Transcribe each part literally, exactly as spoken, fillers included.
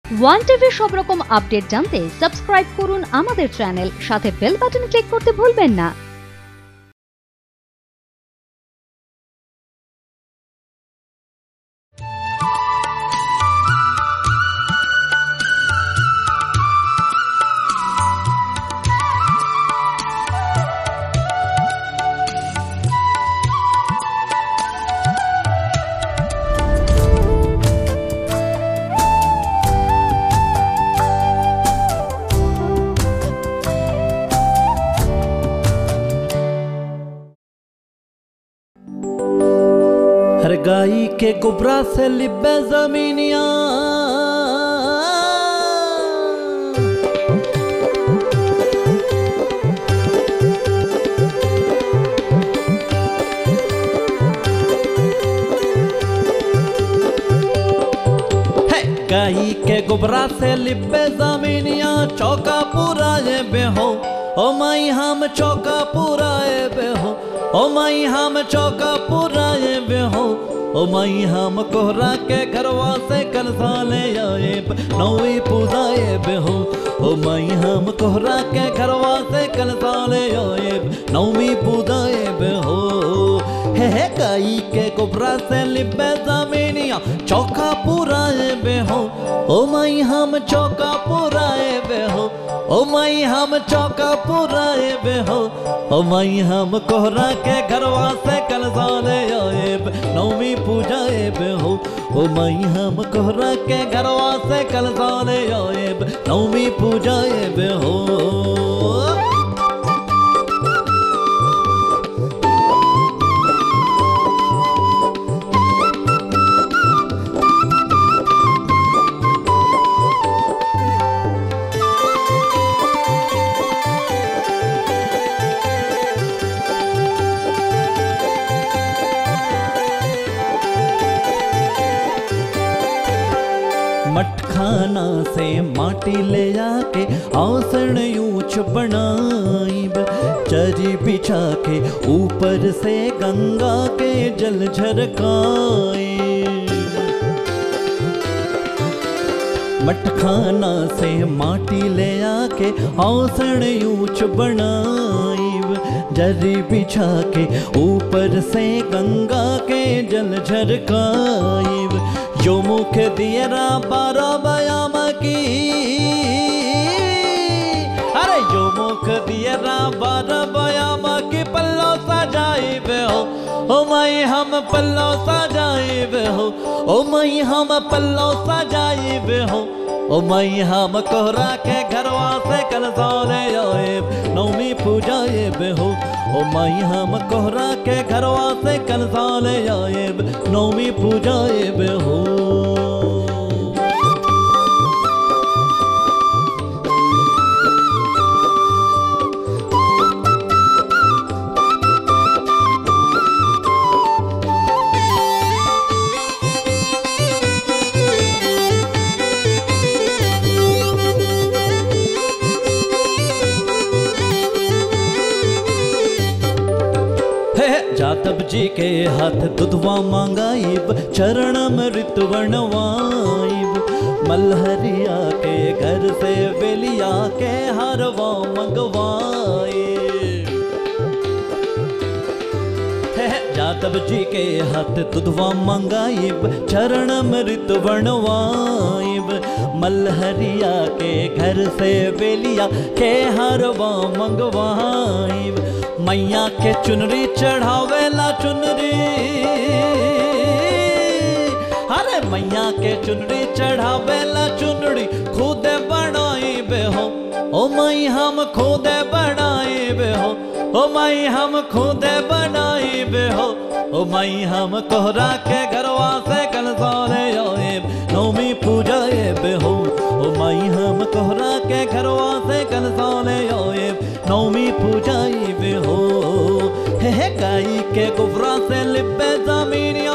One টিভির সব রকম আপডেট জানতে সাবস্ক্রাইব করুন আমাদের চ্যানেল, সাথে বেল বাটনে ক্লিক করতে ভুলবেন না। हर गाई के गुबरा से लिबे जमीनिया, गाई के गुबरा से लिबे जमीनिया, चौका पुराए बेहो ओ माई हम चौका पुराए बेहो, ओ माई हम चौका पुराए बेहो, ओ माई हम कोहरा के घरवा से कल साले आए नौवी पूजाए बेहो, ओ माई हम कोहरा के घरवा से कल साले आए नौवी पूजाए बेहो। हे हे गाई के गुबरा से लिबे जमीनिया, चौका पुराए बेहो, ओ माई हम चौका पुराए बेहो, ओ माई हम चौका पुराए बेहो, ओ माई हम कोहरा के घरवा से कल साले आए नौमी पूजाए बेहो, ओ माई हम कोहरा के घरवा से कल साले आए नौमी पूजाए बेहो। मटखाना से माटी ले आके आसन ऊंच बनाइब, चरी बिछा के ऊपर से गंगा के जल झरकाए। मटखाना से माटी ले आके आसन ऊंच बनाइब, जरी बिछा के ऊपर से गंगा के जल झरकाइब। जो मुख दियरा बारह बयाम की, अरे जो मुख दियरा बारह बयाम की पल्लो सजाइबे हो, ओ माई हम पल्लो सजाइबे हो, ओ माई हम पल्लो सजाइबे हो, ओ माई हम कोहरा के घरवा से कल साले आए नौमी पूजाइबे हो, ओ माई हम कोहरा के घरवा से कल साले आए नौमी पूजाइबे हो। जातब जी के हाथ दुधवा मांगाइब, चरण मृत बनवाइब, मलहरिया के घर से बेलिया के हरवा मंगवाए। जातब जी के हाथ दुधवा मंगाइब, चरण मृत बनवाइब, मलहरिया के घर से बेलिया के हरवा मंगवाइब। मैया के चुनरी चढ़ावेला चुनरी, अरे मैया के चुनरी चढ़ावेला चुनरी खुद बनाई बेहो, ओ माई हम खुद बनाई बेहो, ओ माई हम खुद बनाई बेहो, ओ माई हम कोहरा के घरवा से कल साले आए नौमी पूजाए बेहो, ओ माई हम कोहरा के घरवा से कल साले आए नौमी पूजाई बेहो। हे हे गाई के गुबरा से लिबे जमीनिया,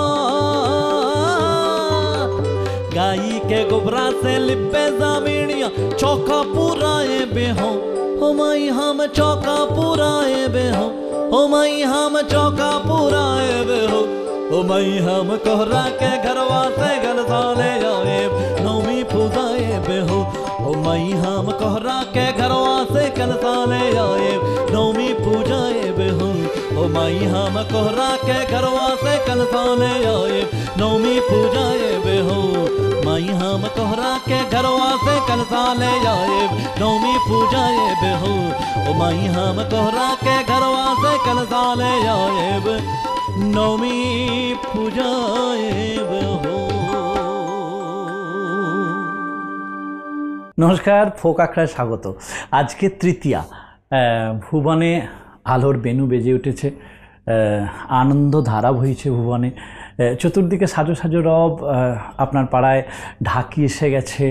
गाई के गुबरा से लिबे जमीनिया, चौका पुराए बेहो, ओ माई हम चौका पुराए बेहो, ओ माई हम चौका पुराए बेहो, ओ माई हम कोहरा के घरवा से गल साले आए नौमी पूजा माई हम कोहरा के घरवा से कलसा ले आए नौमी पूजाए बेहो ओ माई हम कोहरा के घरवा से कलसा ले आए नौमी पूजाए बेहो माई हम कोहरा के घरवा से कलसा ले आए नौमी पूजाए बेहो ओ माई हम कोहरा के घरवा से कलसा ले आए नौमी पूजाए बेहो। नमस्कार, फोक आखড়ায় স্বাগত। আজকে তৃতীয়া, ভুবনে আলোর বেনু বেজে উঠেছে, আনন্দ ধারা বইছে ভুবনে, চতুর্দিকে সাজো সাজো রব, আপনার পাড়ায় ঢাকি এসে গেছে,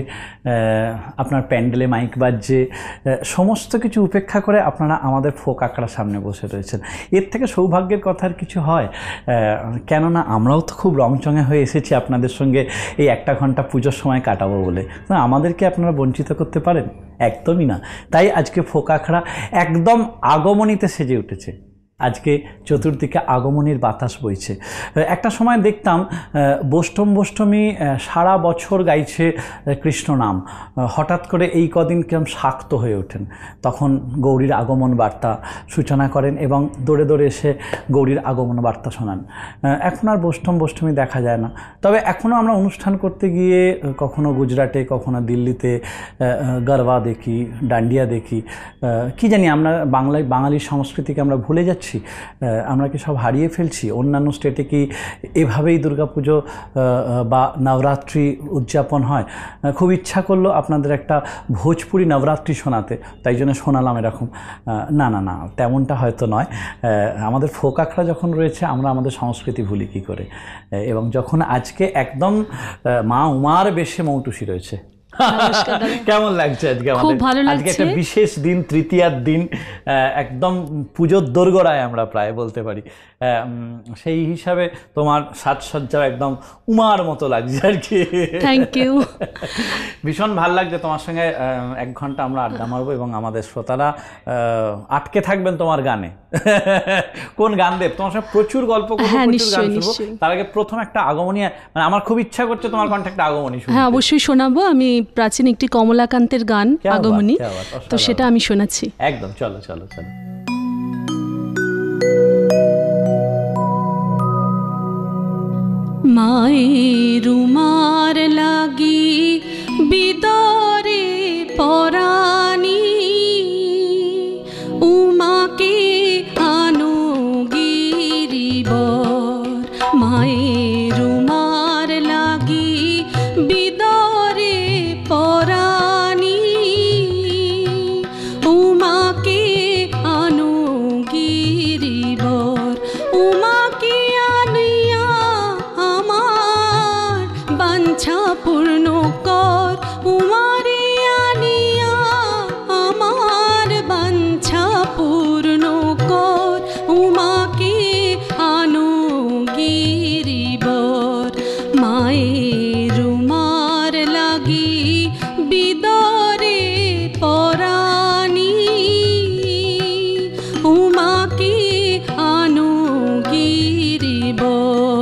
আপনার প্যান্ডেলে মাইক বাজছে, সমস্ত কিছু উপেক্ষা করে আপনারা আমাদের ফোক আখড়ার সামনে বসে রয়েছেন। এর থেকে সৌভাগ্যের কথা আর কিছু হয়? কেননা আমরাও তো খুব রংচঙে হয়ে এসেছি আপনাদের সঙ্গে এই একটা ঘন্টা পুজোর সময় কাটাবো বলে। আমাদেরকে আপনারা বঞ্চিত করতে পারেন? একদমই না। তাই আজকে ফোক আখড়া একদম আগমনীতে সেজে উঠেছে। আজকে চতুর্দিকে আগমনীর বাতাস বইছে। একটা সময় দেখতাম বৈষ্ণব বৈষ্ণবী সারা বছর গাইছে কৃষ্ণ নাম, হঠাৎ করে এই কদিন কিরম শাক্ত হয়ে ওঠেন, তখন গৌরীর আগমন বার্তা সূচনা করেন এবং দৌড়ে দৌড়ে এসে গৌরীর আগমন বার্তা শোনান। এখন আর বৈষ্ণব বৈষ্ণবী দেখা যায় না। তবে এখনও আমরা অনুষ্ঠান করতে গিয়ে কখনো গুজরাটে, কখনো দিল্লিতে গরবা দেখি, ডান্ডিয়া দেখি। কি জানি আমরা বাংলায় বাঙালির সংস্কৃতিকে আমরা ভুলে যাচ্ছি, আমরা কি সব হারিয়ে ফেলছি? অন্যান্য স্টেটে কি এভাবেই দুর্গাপুজো বা নবরাত্রি উদযাপন হয়? খুব ইচ্ছা করলো আপনাদের একটা ভোজপুরি নবরাত্রি শোনাতে, তাই জন্য শোনালাম এরকম। না না না, তেমনটা হয়তো নয়। আমাদের ফোক আখড়া যখন রয়েছে, আমরা আমাদের সংস্কৃতি ভুলি কী করে? এবং যখন আজকে একদম মা উমার বেশে মৌটুসি রয়েছে, কেমন লাগছে আজকে? আমাদের আজকে একটা বিশেষ দিন, তৃতীয়ার দিন, একদম পুজোর দোরগোড়ায় আমরা প্রায় বলতে পারি। সেই হিসাবে তোমার সাজসজ্জা একদম উমার মতো লাগছে আর কি। Thank you. ভীষণ ভালো লাগছে তোমার সঙ্গে এক ঘন্টা আমরা আড্ডা মারবো এবং আমাদের শ্রোতারা আটকে থাকবেন তোমার গানে। কোন গান দেব? তোমার সঙ্গে প্রচুর গল্প করবো, প্রচুর গান শুনবো। তার আগে প্রথম একটা আগমনী, মানে আমার খুব ইচ্ছা করছে তোমার কণ্ঠে একটা আগমনী শুনতে। হ্যাঁ, অবশ্যই শোনাবো। আমি প্রাচীন একটি কমলাকান্তের গান আগমনী, তো সেটা আমি শোনাচ্ছি। একদম, চলো চলো চলো। মায়ের উমার লাগি বিদরে পরানি, উমাকে আনো গিরিবর। মায়ের উমার লাগি বিদরে পরানি, উমাকে আনো গিরিবর। উমাকে আনিয়া আমার বাঞ্ছা পূর্ণ কর। উমারে আনিয়া আমার বাঞ্ছা পূর্ণ কর। উমাকে আনো গিরিবর। মায়ের উমার লাগি বিদরে পরানি, উমাকে আনো গিরিবর।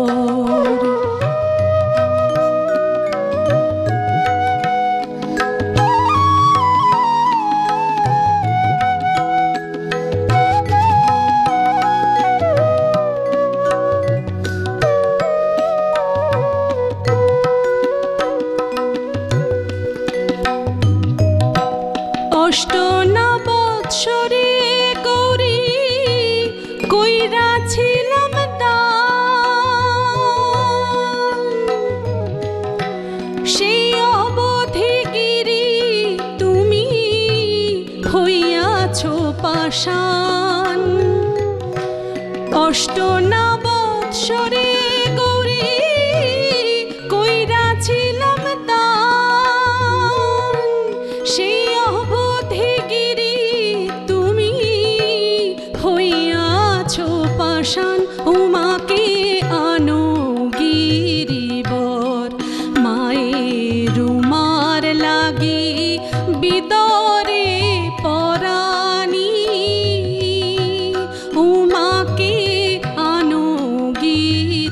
অষ্ট নবৎসরে গৌরী কইরা ছিলাম দান, সেই অবধি গিরি তুমি হইয়াছ পাষাণ। অষ্ট নবৎসরে গৌরী কইরা ছিলাম দান, সেই অবধি গিরি তুমি হইয়াছ পাষাণ। উমাকে আনো গিরিবর। মায়ের উমার লাগি বিদরে পরানি, উমাকে আনো গিরিবর।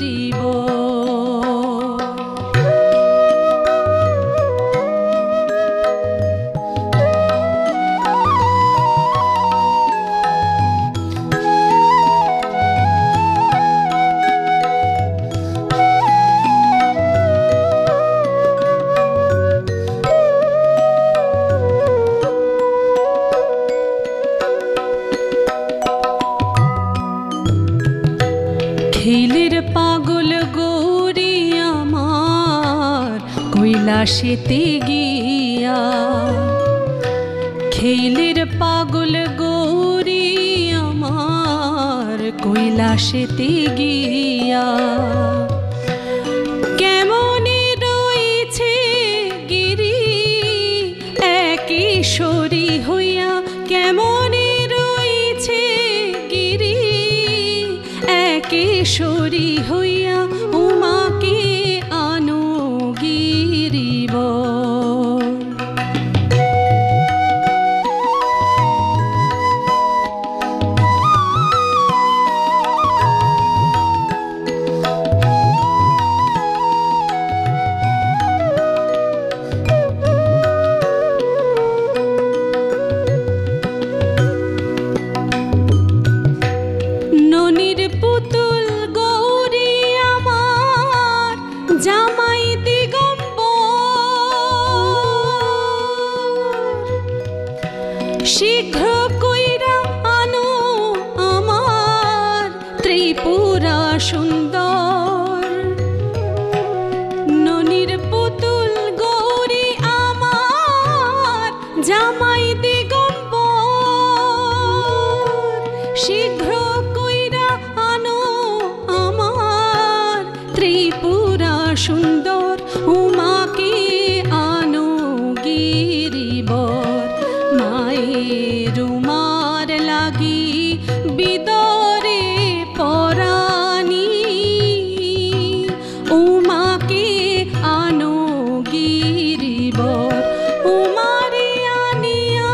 কৈলাসেতে গিয়া খেলের পাগল গৌরী আমার কৈলাসেতে গিয়া কেমনে রয়েছে গিরি একেশ্বরী হইয়া কেমনে রয়েছে গিরি একেশ্বরী হইয়া উমাকে আনো গিরিবর। শীঘ্র কইরা আনো আমার ত্রিপুরা সুন্দর ননির পুতুল গৌরী আমার জামাই দিগম্বর শীঘ্র কইরা আনো আমার ত্রিপুরা সুন্দর উমাকে আনো গিরিবর। মায়ের উমার লাগি বিদরে পরানি উমাকে আনো গিরিবর। উমারে আনিয়া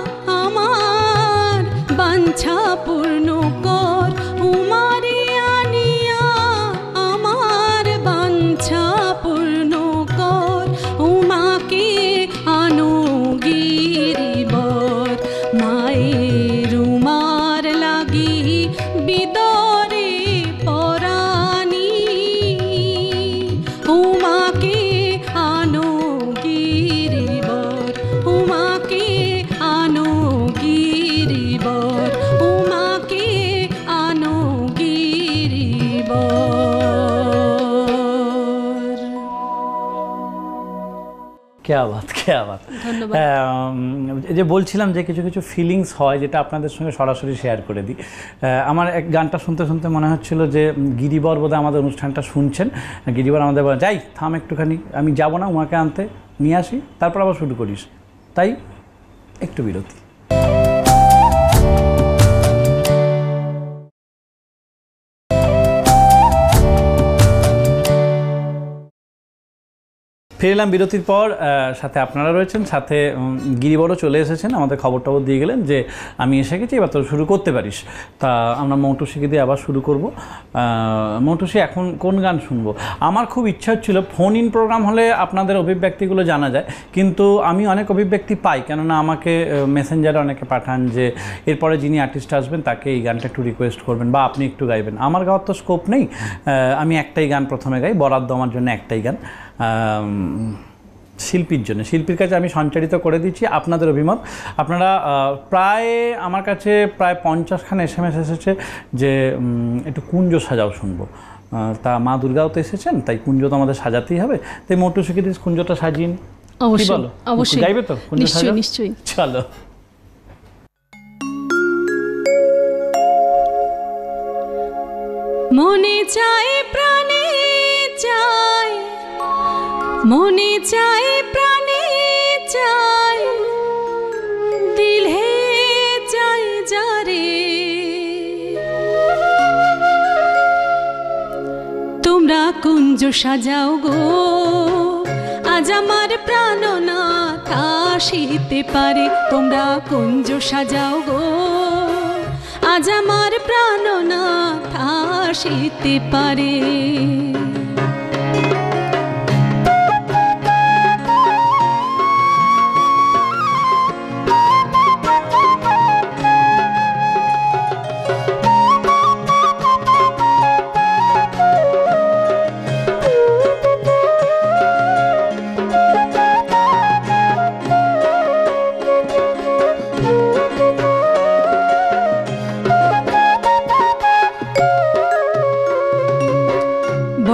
আমার বাঞ্ছা পূর্ণ কর উমারে আনিয়া আমার বাঞ্ছা পূর্ণ কর উমাকে আনো গিরিবর। মায়ের উমার লাগি বিদরে পরানি উমাকে আনো গিরিবর উমাকে আনো গিরিবর উমাকে আনো গিরিবর। क्या बात क्या बात ধন্যবাদ। যে বলছিলাম যে কিছু কিছু ফিলিংস হয় যেটা আপনাদের সঙ্গে সরাসরি শেয়ার করে দিই। আমার এক গানটা শুনতে শুনতে মনে হচ্ছিল যে গিরিবর বোধহয় আমাদের অনুষ্ঠানটা শুনছেন। গিরিবর আমাদের বলে যাই থাম একটুখানি আমি যাব না উমাকে আনতে নিয়ে আসি তারপর আবার শুরু করিস তাই একটু বিরতি। ফিরে এলাম বিরতির পর সাথে আপনারা রয়েছেন সাথে গিরিবরও চলে এসেছেন আমাদের খবর টবর দিয়ে গেলেন যে আমি এসে গেছি এবার তো শুরু করতে পারিস। তা আমরা মৌটুসিকে দিয়ে আবার শুরু করব। মৌটুসি এখন কোন গান শুনবো? আমার খুব ইচ্ছা হচ্ছিল ফোন ইন প্রোগ্রাম হলে আপনাদের অভিব্যক্তিগুলো জানা যায় কিন্তু আমি অনেক অভিব্যক্তি পাই কেননা আমাকে মেসেঞ্জারে অনেকে পাঠান যে এরপরে যিনি আর্টিস্ট আসবেন তাকে এই গানটা একটু রিকোয়েস্ট করবেন বা আপনি একটু গাইবেন। আমার গাওয়ার তো স্কোপ নেই আমি একটাই গান প্রথমে গাই বরাদ্দ আমার জন্য একটাই গান শিল্পীর জন্য শিল্পীর কাছে আমি সঞ্চারিত করে দিচ্ছি আপনাদের অভিমত। আপনারা প্রায় আমার কাছে প্রায় পঞ্চাশখানা এস এম এস এসেছে যে একটু কুঞ্জ সাজাও শুনবো। তা মা দুর্গাও তো এসেছেন তাই কুঞ্জ তো আমাদের সাজাতেই হবে তাই মৌটুসিকে দিয়ে কুঞ্জটা সাজিয়ে অবশ্যই অবশ্যই গাইবে তো কুঞ্জ নিশ্চয়ই নিশ্চয়ই চলো। মনে চায় প্রাণে চায় মনে চায় প্রাণে চায় দিলে চাই যারে তোমরা কুঞ্জ সাজাও গো আজ আমার প্রাণনাথ আসিতে পারে তোমরা কুঞ্জ সাজাও গো আজ আমার প্রাণনাথ আসিতে পারে।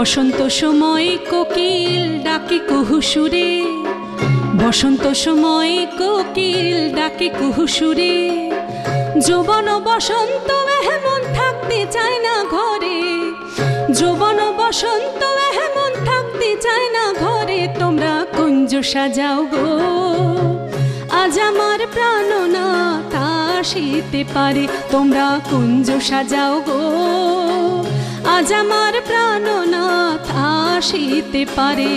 বসন্ত সময় কোকিল ডাকে কুহু সুরে, বসন্ত সময় কোকিল ডাকে কুহু সুরে। যৌবন বসন্ত এমন থাকতে চায় না ঘরে, যৌবন বসন্ত এমন থাকতে চায় না ঘরে। তোমরা কুঞ্জ সাজাও গো, আজ আমার প্রাণনাথ আসিতে পারে। তোমরা কুঞ্জ সাজাও গো, আজ আমার প্রাণনাথ আসিতে পারে।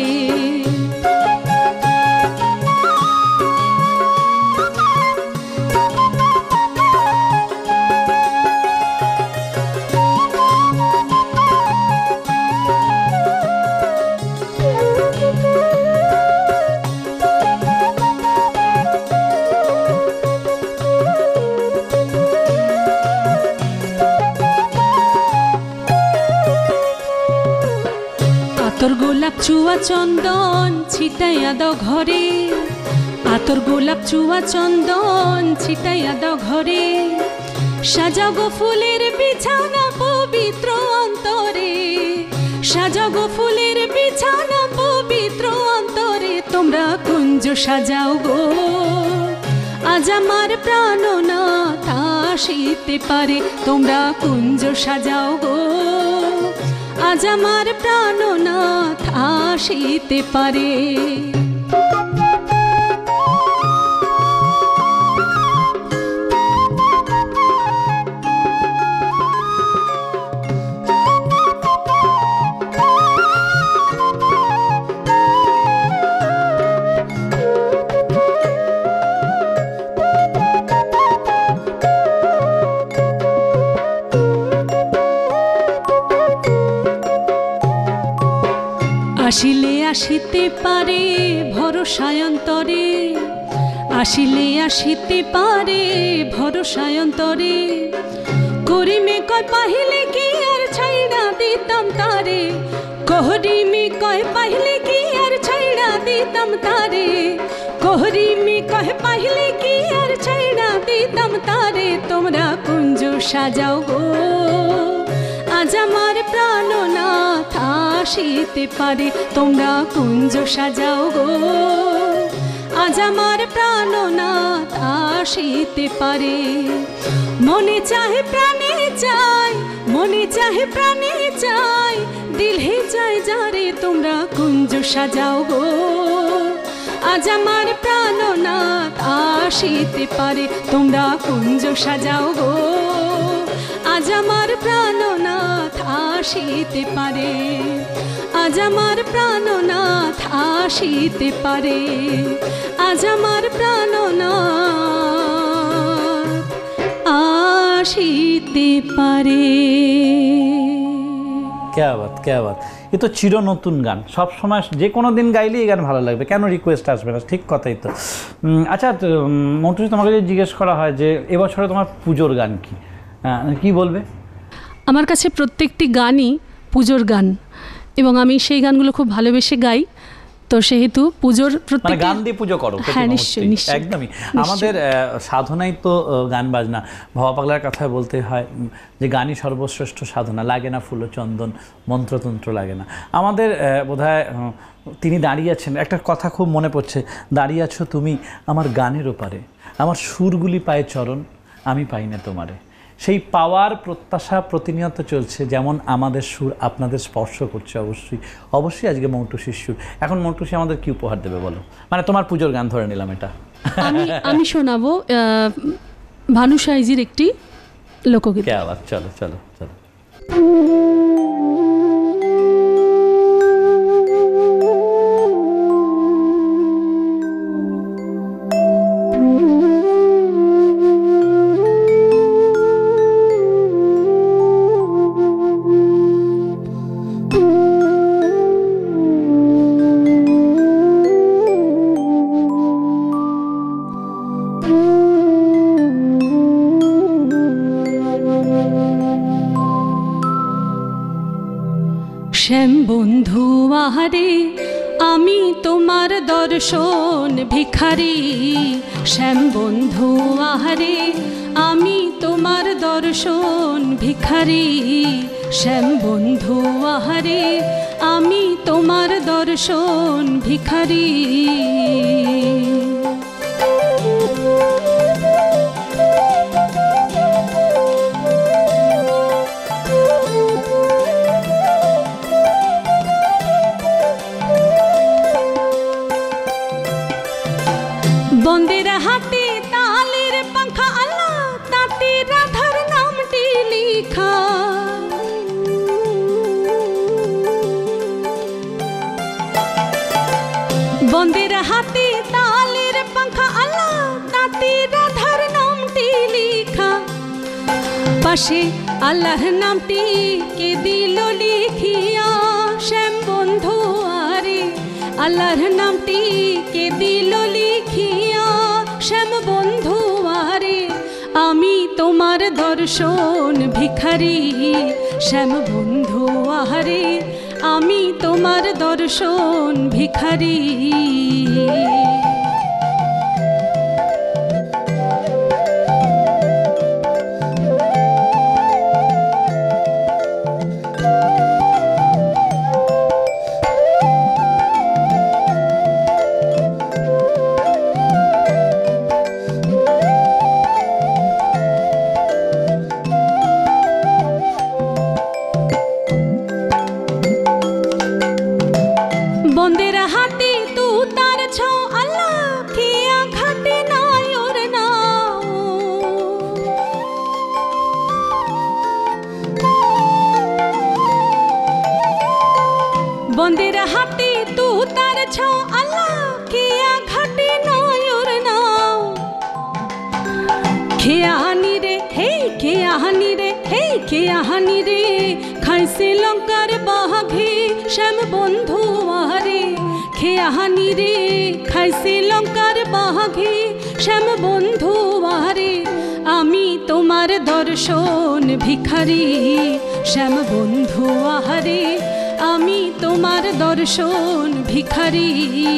আতর গোলাপ চুয়া চন্দন ছিটাইয়া দাও ঘরে, আতর গোলাপ চুয়া চন্দন ছিটাইয়া দাও ঘরে। সাজাও গো ফুলের বিছানা পবিত্র অন্তরে, সাজাও গো ফুলের বিছানা পবিত্র অন্তরে। তোমরা কুঞ্জ সাজাও গো, আজ আমার প্রাণনাথ আসিতে পারে। তোমরা কুঞ্জ সাজাও গো, আজ আমার প্রাণনাথ আসিতে পারে। আসিলে আসিতে পারে ভরসায় অন্তরে, আসিলে আসিতে পারে ভরসায় অন্তরে। করিমে কয় পাহিলে কি আর ছাইড়া দিতাম তারে, করিমে কয় পাহিলে কি আর ছাইড়া দিতাম তারে, করিমে কয় পাহিলে কি আর ছাইড়া দিতাম তারে। তোমরা কুঞ্জ সাজাও গো, আজ আমার প্রাণনাথ আসিতে পারে। তোমরা কুঞ্জ সাজাও গো, আজ আমার প্রাণনাথ আসিতে পারে। মনে চাহে প্রাণে চাই, মনে চাহে প্রাণে চাই, দিলে চাই যারে। তোমরা কুঞ্জ সাজাও গো, আজ আমার প্রাণনাথ আসিতে পারে। তোমরা কুঞ্জ সাজাও গো, আজ আমার প্রাণনাথ আসিতে পারে। আজ আমার প্রাণনাথ আসিতে পারে। আজ আমার প্রাণনাথ আসিতে পারে। ক্যা বাত ক্যা বাত, এ তো চির নতুন গান। সব সময় যে কোনো দিন গাইলে এই গান ভালো লাগবে, কেন রিকোয়েস্ট আসবে না? ঠিক কথাই তো। আচ্ছা মন্টুসি, তোমাকে যদি জিজ্ঞেস করা হয় যে এবছরে তোমার পুজোর গান কি, কি বলবে? আমার কাছে প্রত্যেকটি গানই পুজোর গান এবং আমি সেই গানগুলো খুব ভালোবেসে গাই। তো সেহেতু পুজোর প্রত্যেক গান দিয়ে পুজো করো। হ্যাঁ নিশ্চয়ই নিশ্চয়ই, একদমই। আমাদের সাধনাই তো গান বাজনা। ভবা পাগলার কথা বলতে হয় যে গানই সর্বশ্রেষ্ঠ সাধনা, লাগে না ফুল চন্দন মন্ত্রতন্ত্র লাগে না। আমাদের বোধহয় তিনি দাঁড়িয়ে আছেন, একটা কথা খুব মনে পড়ছে, দাঁড়িয়ে আছো তুমি আমার গানের ওপারে, আমার সুরগুলি পায়ে চরণ, আমি পাই না তোমারে। সেই পাওয়ার প্রত্যাশা প্রতিনিয়ত চলছে, যেমন আমাদের সুর আপনাদের স্পর্শ করছে। অবশ্যই অবশ্যই আজকে মৌটুসির সুর। এখন মৌটুসি আমাদের কি উপহার দেবে বলো? মানে তোমার পুজোর গান ধরে নিলাম এটা। আমি আমি শোনাবো ভানু সাইজির একটি লোকগীত। চলো চলো চলো। শ্যাম বন্ধু আহারে আমি তোমার দর্শন ভিখারি, শ্যাম বন্ধু আহারে আমি তোমার দর্শন ভিখারি, শ্যাম বন্ধু আহারে আমি তোমার দর্শন ভিখারি। বন্দের হাতে তালের পাখা আল্লাহ, তাতে রাধার নামটি লিখা। বন্দের হাতে তালের পাখা আল্লাহ, তাতে রাধার নামটি লিখা। পাশে আল্লাহর নামটি কে দিল লিখিয়া, শ্যাম বন্ধু আরে আল্লাহর নামটি কে দিল লিখিয়া, শ্যাম বন্ধু আরে আমি তোমার দর্শন ভিখারি। শ্যাম বন্ধু আহারে আমি তোমার দর্শন ভিখারি। বন্দের হাতে তু তার ছৌ আল্লাহ, খেয়া ঘাটে নাই ওর নাও। বন্দের হাতে তু তার ছৌ আল্লাহ, খেয়া ঘাটে নাই ওর নাও। খেয়া হানি রে হে খেয়া হানি রে হে খেয়া হানি রে, খাইছে লঙ্কার বাঘে শ্যাম বন্ধু আহারে। খেয়া হানি রে খাইছে লঙ্কার বাঘে শ্যাম বন্ধু আহারে আমি তোমার দর্শন ভিখারি। শ্যাম বন্ধু আহারে আমি তোমার দর্শন ভিখারি।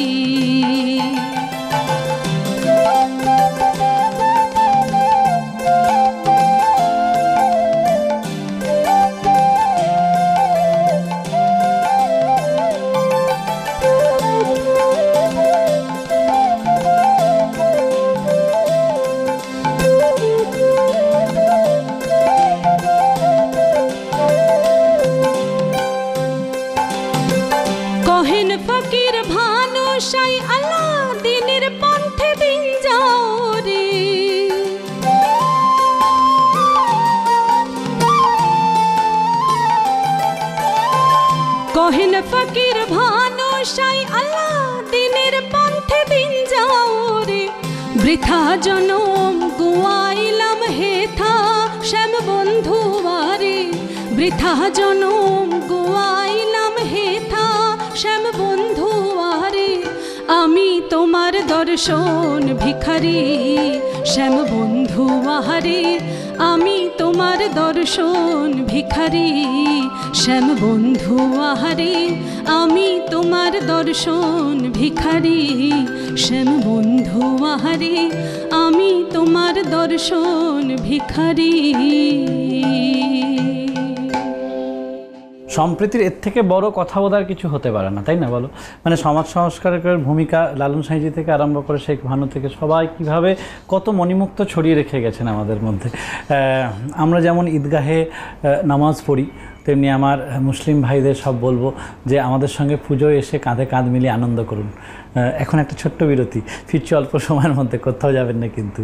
কহেন ফকির ভানু সাই আল্লাহ, দিনের পন্থে দিন যাও রে। কহেন ফকির ভানু সাই আল্লাহ, দিনের পন্থে দিন যাও রে। বৃথা জনম গুয়াইলাম হেথা শ্যাম বন্ধু আরে। বৃথা জনম গুয়াইলাম হেথা শ্যাম বন্ধু আরে আমি তোমার দর্শন ভিখারি। শ্যাম বন্ধু আহারে আমি তোমার দর্শন ভিখারি। শ্যাম বন্ধু আহারে আমি তোমার দর্শন ভিখারি। শ্যাম বন্ধু আহারে আমি তোমার দর্শন ভিখারি। সম্প্রীতির এর থেকে বড় কথা বোধহয় কিছু হতে পারে না, তাই না বলো? মানে সমাজ সংস্কারকের ভূমিকা লালন সাঁইজি থেকে আরম্ভ করে শেখ ভানু থেকে সবাই কিভাবে কত মণিমুক্ত ছড়িয়ে রেখে গেছেন আমাদের মধ্যে। আমরা যেমন ঈদগাহে নামাজ পড়ি, তেমনি আমার মুসলিম ভাইদের সব বলবো যে আমাদের সঙ্গে পুজোয় এসে কাঁধে কাঁধ মিলিয়ে আনন্দ করুন। এখন একটা ছোট্ট বিরতি, ফিরছি অল্প সময়ের মধ্যে, কোথাও যাবেন না কিন্তু।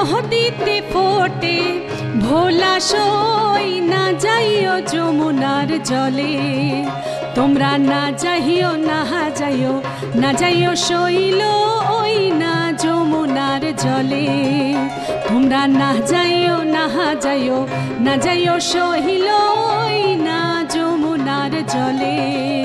নদীতে ফোটে ভোলা সই না যাইও যমুনার জলে তোমরা না যাইও না যাইও না যাইও শৈল ওই না যমুনার জলে তোমরা না যাইও না যাইও না যাইও শৈল ওই না যমুনার জলে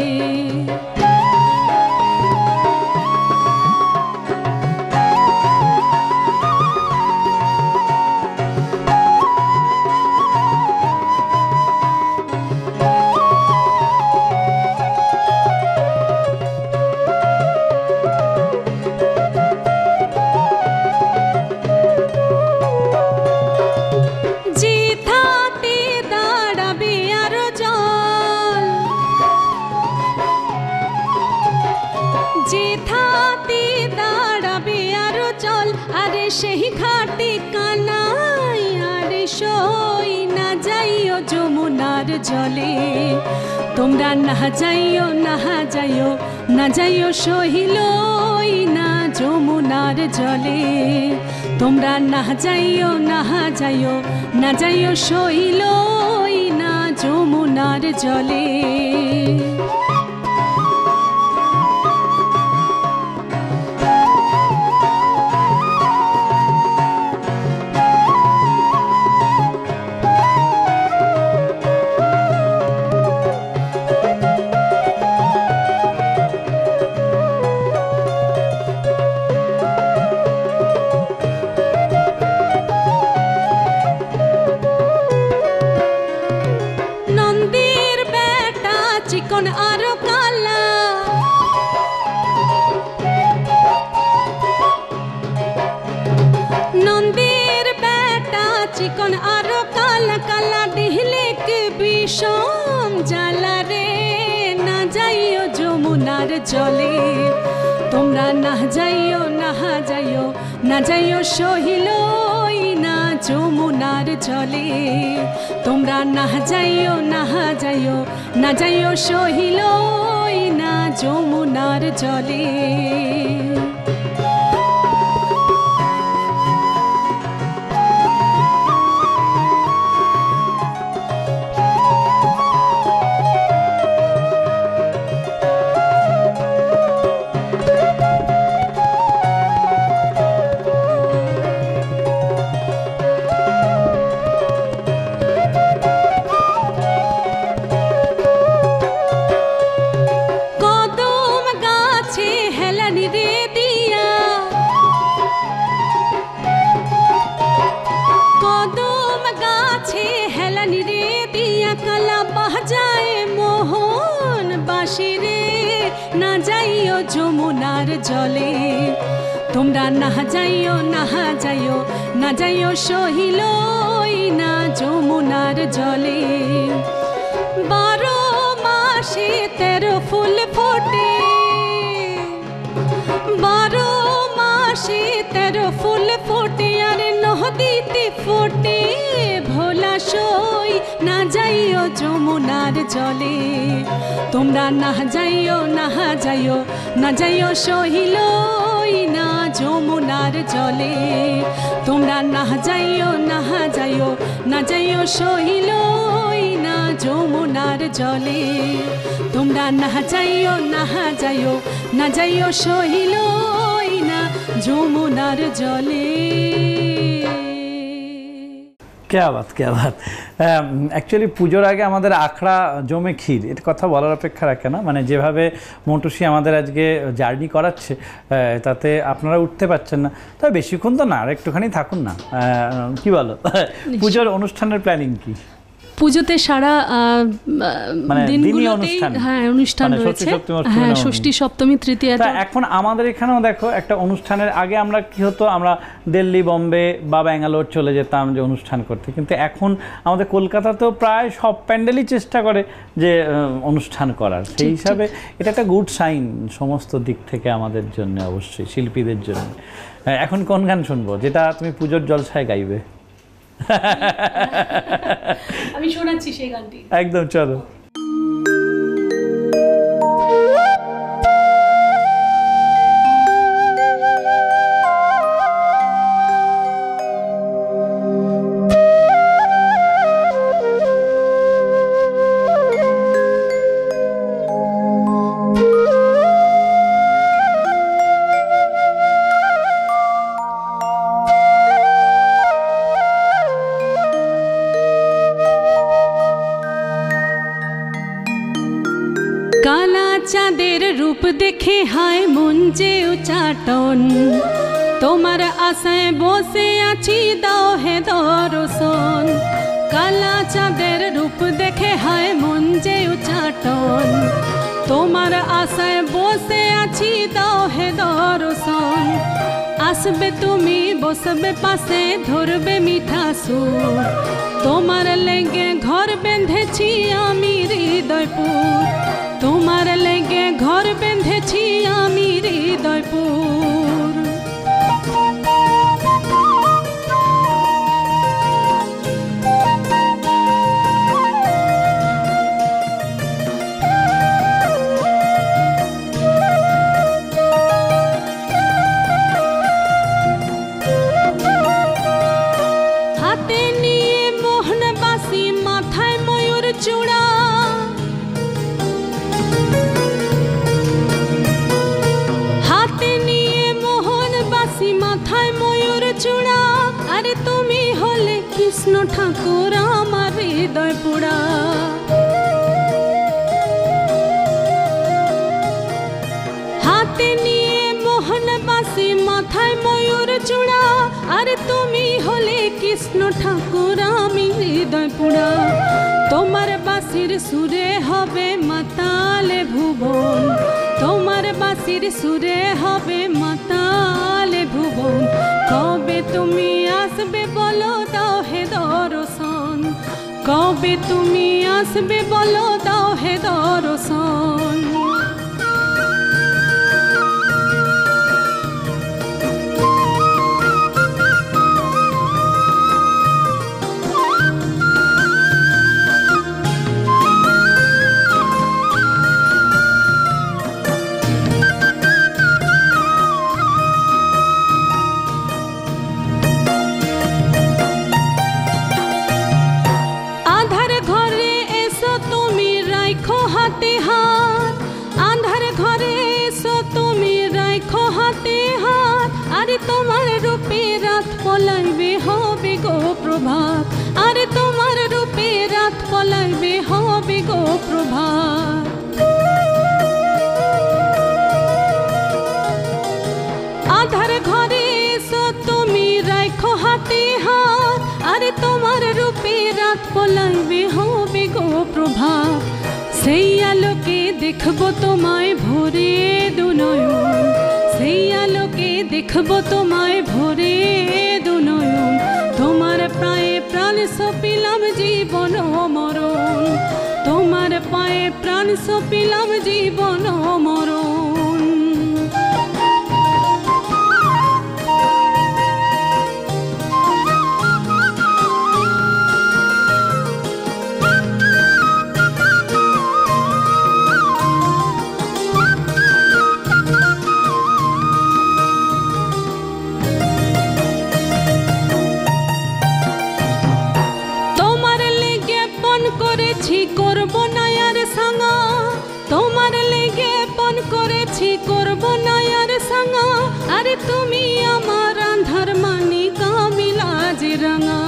সেই ঘাটে কানাই আর সই না যাইও যমুনার জলে তোমরা না যাইও না যাইও না যাইও সহিল না যমুনার জলে তোমরা না যাইও না যাইও না যাইও সহিল না যমুনার জলে জলে তোমরা না যাইও না যাইও না যাইও সহিল না যমুনার জলে তোমরা না যাইও না যাইও না যাইও সহিল না যমুনার জলে যমুনার জলে তোমরা না যাইও না যাইও না যাইও সহিল না যমুনার জলে বারো মাসে তেরো ফুল ফোটে বারো মাসে তেরো ফুল ফোটে আর নদীতে ফোটে ভোলা সই না যাইও যমুনার জলে তোমরা না যাইও না যাইও না যাইও সহিল না যমুনার জলে তোমরা না যাইও না যাইও না যাইও সহিল না যমুনার জলে তোমরা না যাইও না যাইও না যাইও সহিল না যমুনার জলে क्या बात क्या बात অ্যাকচুয়ালি পুজোর আগে আমাদের আখড়া জমে ক্ষীর এর কথা বলার অপেক্ষা রাখে না মানে যেভাবে মৌটুসি আমাদের আজকে জার্নি করাচ্ছে তাতে আপনারা উঠতে পারছেন না তবে বেশিক্ষণ তো না আর একটুখানি থাকুন না কি বলো পুজোর অনুষ্ঠানের প্ল্যানিং কি পুজোতে সারা দিনগুলোতেই হ্যাঁ অনুষ্ঠান রয়েছে হ্যাঁ ষষ্ঠী সপ্তমী তৃতীয়া এখন আমাদের এখানেও দেখো একটা অনুষ্ঠানের আগে আমরা কি হতো আমরা দিল্লি বোম্বে বা ব্যাঙ্গালোর চলে যেতাম যে অনুষ্ঠান করতে কিন্তু এখন আমাদের কলকাতাতেও প্রায় সব প্যান্ডেলই চেষ্টা করে যে অনুষ্ঠান করার সেই হিসাবে এটা একটা গুড সাইন সমস্ত দিক থেকে আমাদের জন্য অবশ্যই শিল্পীদের জন্য এখন কোন গান শুনবো যেটা তুমি পুজোর জলসায় গাইবে আমি শোনাচ্ছি সেই গানটি একদম চলো চাঁদের রূপ দেখে হায় মন যে উচাটন তোমার আশায় বসে আছি দাও হে দর্শন কালা চাঁদের রূপ দেখে হায় মন যে উচাটন তোমার আশায় বসে আছি দাও হে দর্শন আসবে তুমি বসবে পাশে ধরবে মিঠা সুর তোমার লেগে ঘর বেঁধেছি আমি হৃদয়পুর তোমার লেগে ঘর বেঁধেছি আমি হৃদয়পুর হাতে নিয়ে মোহনবাসী মাথায় ময়ূর চূড়া হাতে নিয়ে মোহনবাসী মাথায় ময়ূর চূড়া আরে তুমি হলে কৃষ্ণ ঠাকুর আমার হৃদয় পোড়া হাতে নিয়ে মোহনবাসী মাথায় ময়ূর চূড়া আরে তুমি হলে কৃষ্ণ ঠাকুর আমি হৃদয় পোড়া তোমার বাঁশির সুরে হবে মাতালে ভুবন তোমার বাঁশির সুরে হবে মাতালে ভুবন কবে তুমি আসবে বলো দাও হে দর্শন কবে তুমি আসবে বলো দাও হে দর্শন হাতে হাত আন্ধার ঘরে এসো তুমি রাখো হাতে হাত আরে তোমার রূপে রাত পলাইবে হবে গো প্রভাত আরে তোমার রূপে রাত পলাইবে হবে গো প্রভাত আধার ঘরে এসো তুমি রাখো হাতে হাত আরে তোমার রূপে রাত পলাইবে হবে গো প্রভাত সেই আলোকে দেখবো তোমায় ভরে দুনয়ন সেই আলোকে দেখবো তোমায় ভরে দুনয়ন তোমার পায়ে প্রাণ সপিলাম জীবন মরণ তোমার পায়ে প্রাণ সপিলাম জীবন মরণ করব না আর সাঙ্গা তোমার লেগে পণ করেছি করব না আর সাঙ্গা আরে তুমি আমার আন্ধার মানি কামিলা যে রাঙা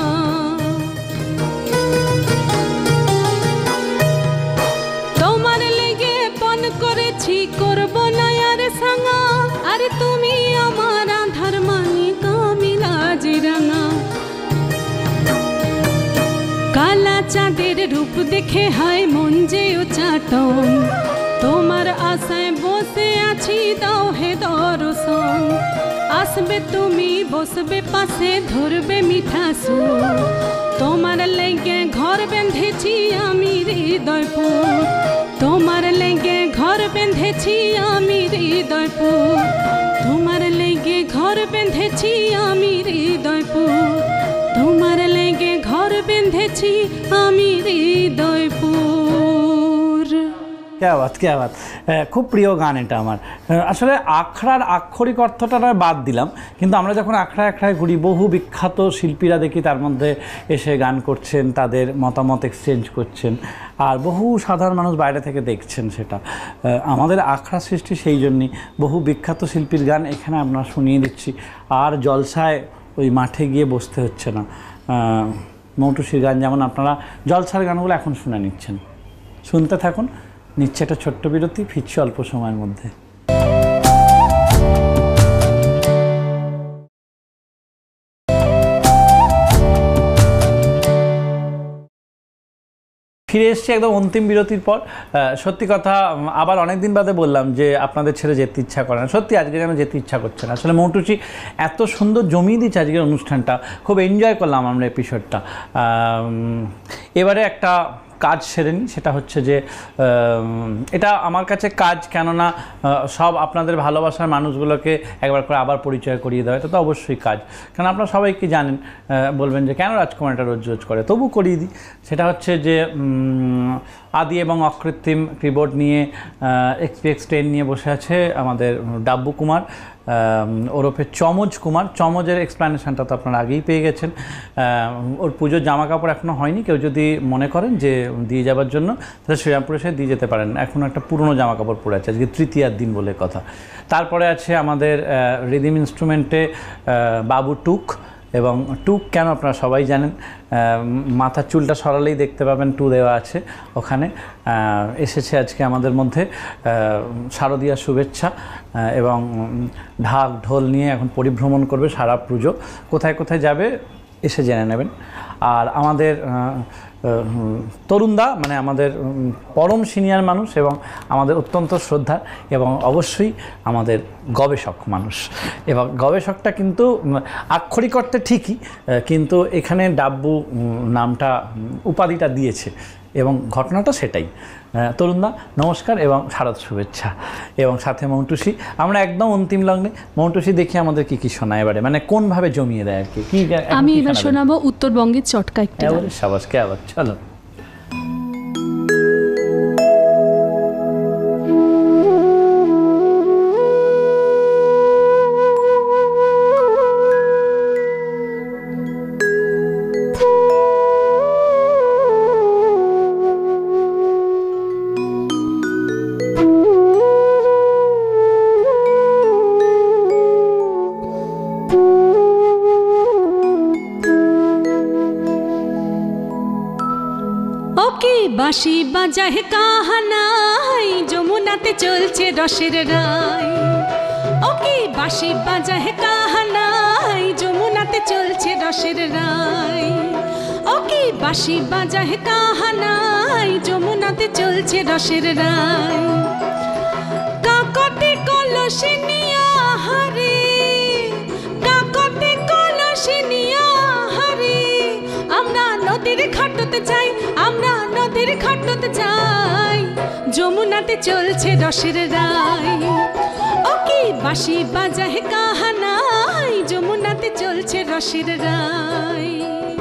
তোমার লেগে পণ করেছি করব না আর সাঙ্গা আরে তুমি আমার আন্ধার মানি কামিলা যে রাঙা কালা চাঁদের রূপ দেখে হায় মন যে উচাটন তোমার আশায় বসে আছি দাও হে দর্শন আসবে তুমি বসবে পাশে ধরবে মিঠা সুর তোমার লেগে ঘর বেঁধেছি আমি হৃদয়পুর তোমার লেগে ঘর বেঁধেছি আমি হৃদয়পুর তোমার লেগে ঘর বেঁধেছি আমি হৃদয়পুর তোমার লেগে ঘর বেঁধেছি আমি হৃদয়পুর क्या बात क्या बात खूब प्रिय गान এটা আমার আসলে আখড়ার আক্ষরিক অর্থটা নয় বাদ দিলাম কিন্তু আমরা যখন আখড়া আখড়ায় ঘুরি বহু বিখ্যাত শিল্পীরা দেখি তার মধ্যে এসে গান করছেন তাদের মতামত এক্সচেঞ্জ করছেন আর বহু সাধারণ মানুষ বাইরে থেকে দেখছেন সেটা আমাদের আখড়া সৃষ্টি সেই জন্যই বহু বিখ্যাত শিল্পীর গান এখানে আমরা শুনিয়ে দিচ্ছি আর জলসায় ওই মাঠে গিয়ে বসতে হচ্ছে না মৌটুসির গান যেমন আপনারা জলসার গানগুলো এখন শুনে নিচ্ছেন শুনতে থাকুন নিচ্ছে একটা ছোট্ট বিরতি, ফিরছি অল্প সময়ের মধ্যে। ফিরে এসেছি একদম অন্তিম বিরতির পর। সত্যি কথা, আবার অনেক দিন বাদে বললাম যে আপনাদের ছেড়ে যেতে ইচ্ছা করে না। সত্যি আজকে যেন যেতে ইচ্ছা করছে না। আসলে মৌটুসি এত সুন্দর জমিয়ে দিচ্ছে আজকের অনুষ্ঠানটা, খুব এনজয় করলাম আমরা এপিসোডটা। এবারে একটা কাজ সেরে নিই, সেটা হচ্ছে যে এটা আমার কাছে কাজ, কেননা সব আপনাদের ভালোবাসার মানুষগুলোকে একবার করে আবার পরিচয় করিয়ে দেওয়া, এটা তো অবশ্যই কাজ। কারণ আপনারা সবাইকে জানেন, বলবেন যে কেন রাজকুমার এটা রোজ রোজ করে, তবু করিয়ে দিই। সেটা হচ্ছে যে আদি এবং অকৃত্রিম কিবোর্ড নিয়ে এক্সপিএক্স টেন নিয়ে বসে আছে আমাদের ডাব্বু কুমার, ওরফে চমজ কুমার। চমজের এক্সপ্লানেশনটা তো আপনারা আগেই পেয়ে গেছেন। ওর পুজোর জামা কাপড় এখনও হয়নি, কেউ যদি মনে করেন যে দিয়ে যাবার জন্য তাহলে শ্রীরামপুরে এসে দিয়ে যেতে পারেন। এখন একটা পুরনো জামা কাপড় পরে আছে, আজকে তৃতীয়ার দিন বলে কথা। তারপরে আছে আমাদের রিদিম ইনস্ট্রুমেন্টে বাবু টুক, এবং টুক কেন আপনারা সবাই জানেন, মাথার চুলটা সরালেই দেখতে পাবেন টু দেওয়া আছে ওখানে। এসেছে আজকে আমাদের মধ্যে শারদীয়া শুভেচ্ছা এবং ঢাক ঢোল নিয়ে এখন পরিভ্রমণ করবে সারা পুজো, কোথায় কোথায় যাবে এসে জেনে নেবেন। আর আমাদের তরুণদা, মানে আমাদের পরম সিনিয়র মানুষ এবং আমাদের অত্যন্ত শ্রদ্ধা এবং অবশ্যই আমাদের গবেষক মানুষ, এবং গবেষকটা কিন্তু আক্ষরিক অর্থে ঠিকই, কিন্তু এখানে ডাব্বু নামটা উপাধিটা দিয়েছে এবং ঘটনাটা সেটাই। তরুণদা নমস্কার এবং শারদ শুভেচ্ছা, এবং সাথে মৌটুসি। আমরা একদম অন্তিম লগ্নে। মৌটুসি দেখি আমাদের কি কি শোনায় এবারে, মানে কোনভাবে জমিয়ে দেয় আর কি। আমি এবার শোনাবো উত্তরবঙ্গের চটকা একটি গান। সাবাস, কে আবার, চলো। বাঁশি বাজায় কাহানাই, যমুনাতে চলছে রসের রায়। ওকে বাঁশি বাজায় কাহানাই, যমুনাতে চলছে রসের রায়। ওকে বাঁশি বাজায় কাহানাই, যমুনাতে চলছে রসের রায়। কাকতে কলসি নিয়া হারে, কাকতে কলসি নিয়া হারে, আমরা নদীর ঘাটতে যাই, আমরা নদীর ঘাটতে যাই, যমুনাতে চলছে রসের রায়। ওকে বাঁশি বাজায় কাহানাই, যমুনাতে চলছে রসের রায়।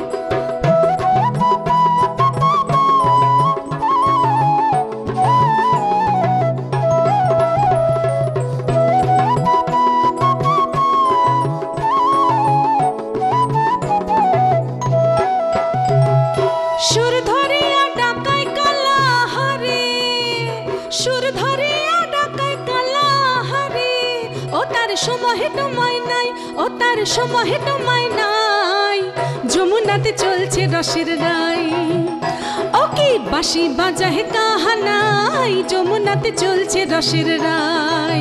সুর ধরিয়া ডাকাই কালা হারে, সুর ধরিয়া ডাকাই কালা হারে, ও তার সময় তোমায় নাই, ও তার সময় তোমায় নাই, যমুনাতে চলছে রসের রায়। ও কি বাঁশি বাজায় কাহানাই, যমুনাতে চলছে রসের রায়।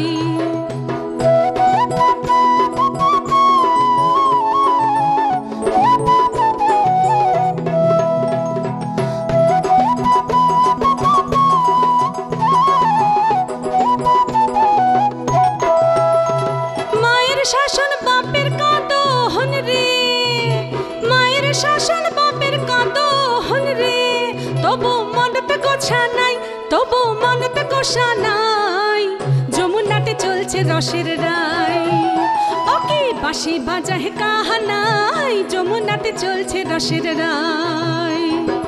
শাসন বাপের কাঁদোহন রে, মায়ের শাসন বাপের কাঁদোহন রে, তবু মনতে গোছা নাই, তবু মনতে গোছা নাই, যমুনাতে চলছে রসের রায়। ওকে বাঁশি বাজায় কাহানাই, যমুনাতে চলছে রসের রায়।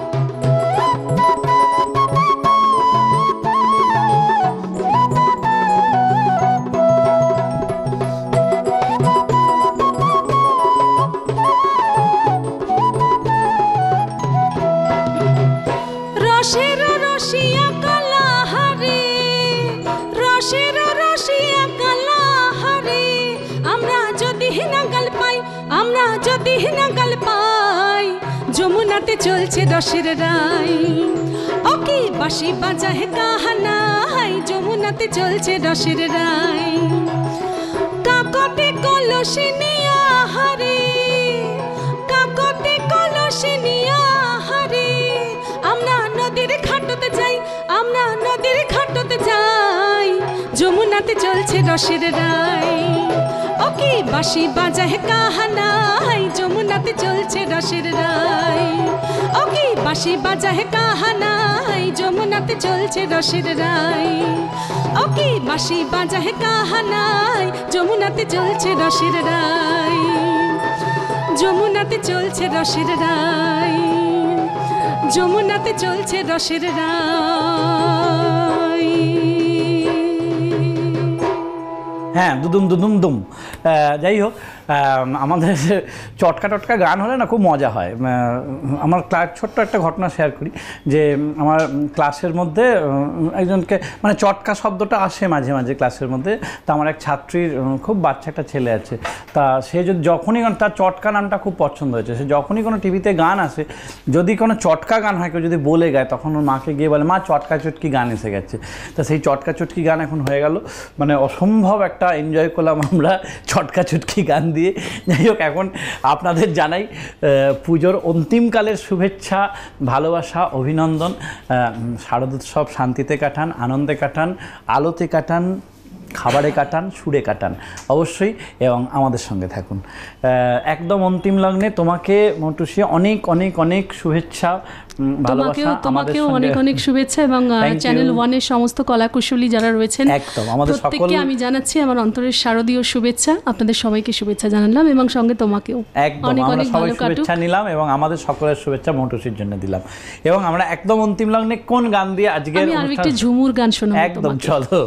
রসের রসিয়া কালা হারে, রসের রসিয়া কালা হারে, আমরা যদি নাগাল পাই, আমরা যদি নাগাল পাই, যমুনাতে চলছে রসের রাই ও কি বাঁশি বাজায় কাহানাই যমুনাতে চলছে রসের রাই কাকতে কলসি নিয়া হারে কাকতে কলসি নিয়া হারে আমরা নদীর ঘাটতে যাই আমরা নদীর ঘাটতে যাই যমুনাতে চলছে রসের রাই ও কি বাঁশি বাজায় কাহানাই যমুনাতে চলছে রসের রাই ও কি বাঁশি বাজায় কাহানাই যমুনাতে চলছে রসের রাই ও কি বাঁশি বাজায় কাহানাই যমুনাতে চলছে রসের রাই যমুনাতে চলছে রসের রাই যমুনাতে চলছে রসের রাই। হ্যাঁ, দুদুম দুদুম দুম। যাই হোক, আমাদের চটকা টটকা গান হলে না খুব মজা হয়। আমার ক্লাস ছোট্ট একটা ঘটনা শেয়ার করি যে আমার ক্লাসের মধ্যে একজনকে মানে চটকা শব্দটা আসে মাঝে মাঝে ক্লাসের মধ্যে। তা আমার এক ছাত্রীর খুব বাচ্চা একটা ছেলে আছে, তা সে যদি যখনই গান, তার চটকা নামটা খুব পছন্দ হয়েছে, সে যখনই কোনো টিভিতে গান আসে, যদি কোনো চটকা গান হয় কেউ যদি বলে গায়, তখন ওর মাকে গিয়ে বলে, মা চটকা চটকি গান এসে গেছে। তা সেই চটকা চটকি গান এখন হয়ে গেল, মানে অসম্ভব একটা এনজয় করলাম আমরা চটকা চটকি গান দিয়ে। যাই হোক, এখন আপনাদের জানাই পুজোর অন্তিমকালের শুভেচ্ছা, ভালোবাসা, অভিনন্দন। শারদোৎসব শান্তিতে কাটান, আনন্দে কাটান, আলোতে কাটান, খাবারে কাটান, সুরে কাটান অবশ্যই, এবং আমাদের সঙ্গে থাকুন। একদম অন্তিম লগ্নে তোমাকে মৌটুসি অনেক অনেক অনেক শুভেচ্ছা, ভালোবাসা, তোমাকেও অনেক অনেক শুভেচ্ছা, এবং চ্যানেল ওয়ানের সমস্ত কলাকুশলী যারা রয়েছেন একদম আমাদের সকলকে আমি জানাচ্ছি আমার অন্তরের শারদীয় শুভেচ্ছা। আপনাদের সবাইকে শুভেচ্ছা জানালাম, এবং সঙ্গে তোমাকেও অনেক অনেক সবাই শুভেচ্ছা নিলাম, এবং আমাদের সকলের শুভেচ্ছা মৌটুসির জন্য দিলাম। এবং আমরা একদম অন্তিম লগ্নে কোন গান দিয়ে আজকে আরেকটি ঝুমুর গান শোনাবো। একদম, চলো।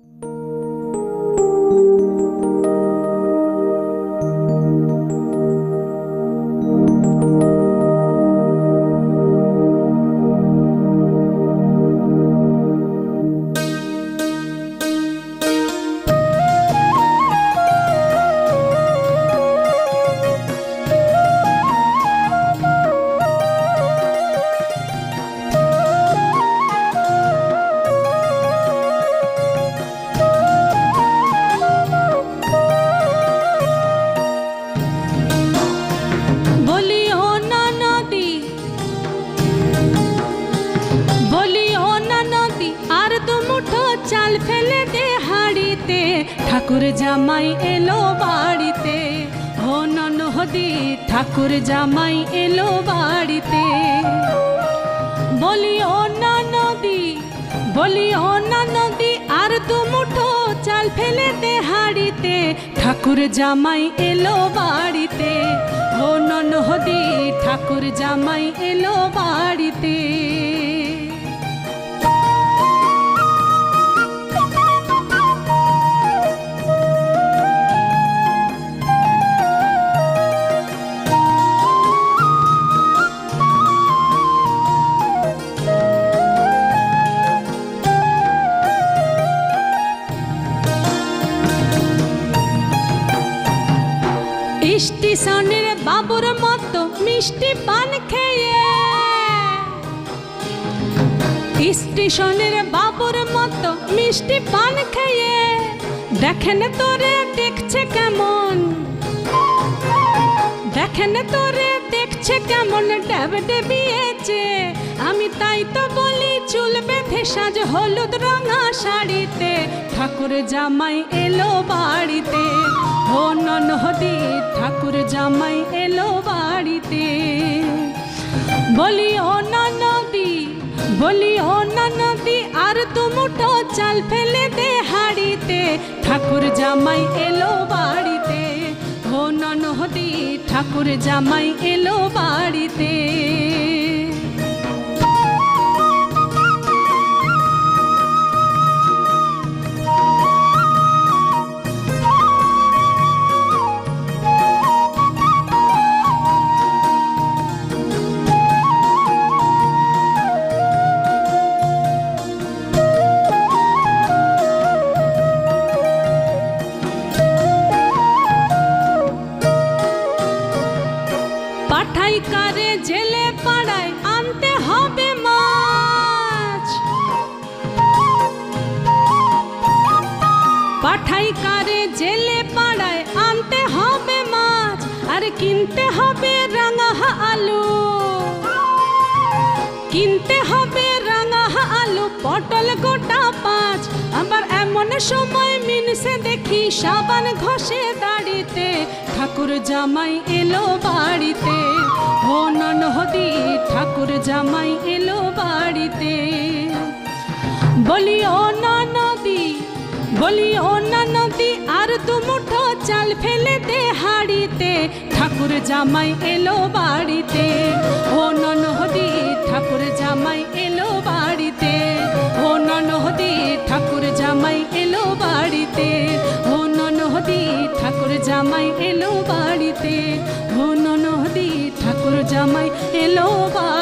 ঠাকুর জামাই এলো বাড়িতে, হো ননহদি ঠাকুর জামাই এলো বাড়িতে। বলি ও ননদি, বলি ও ননদি, আর দু মুঠো চাল ফেলে দে হাড়িতে, ঠাকুর জামাই এলো বাড়িতে, হো ননহদি ঠাকুর জামাই এলো বাড়িতে। স্টেশনের বাবুর মতো মিষ্টি পান খেয়ে, স্টেশনের বাবুর মতো মিষ্টি পান খেয়ে, দেখেন তোরে দেখছে কেমন, দেখেন তোরে দেখছে কেমন ড্যাব ডেবিয়েছে। আমি তাই তো বলি চুল বেঁধে সাজ হলুদ রঙা শাড়িতে, ঠাকুর জামাই এলো বাড়িতে, ও ননহদি ঠাকুর জামাই এলো বাড়িতে। বলি ও ননদি, বলি ও ননদি, আর দু মুঠো চাল ফেলে দে হাড়িতে, ঠাকুর জামাই এলো বাড়িতে, ও ননহদি ঠাকুর জামাই এলো বাড়িতে। পাঠাই কারে জেলে পাড়ায় আনতে হবে মাছ, পাঠাই কারে জেলে পাড়ায় আনতে হবে মাছ, আর কিনতে হবে রাঙা আলু, কিনতে হবে রাঙা আলু পটল গোটা পাঁচ। আবার এমন সময় মিনসে দেখি সাবান ঘষে দাড়িতে, ঠাকুর জামাই এলো বাড়িতে, ও ননহদি ঠাকুর জামাই এলো বাড়িতে। বলি ও ননদি, বলি ও ননদি আর দু মুঠো চাল ফেলে দে হাড়িতে, ঠাকুর জামাই এলো বাড়িতে, ও ননহদি ঠাকুর জামাই এলো বাড়িতে, ও ননহদি ঠাকুর জামাই এলো বাড়িতে, ও ননহদি ঠাকুর জামাই এলো বাড়িতে, ও ননহদি ঠাকুর জামাই এলো বাড়িতে।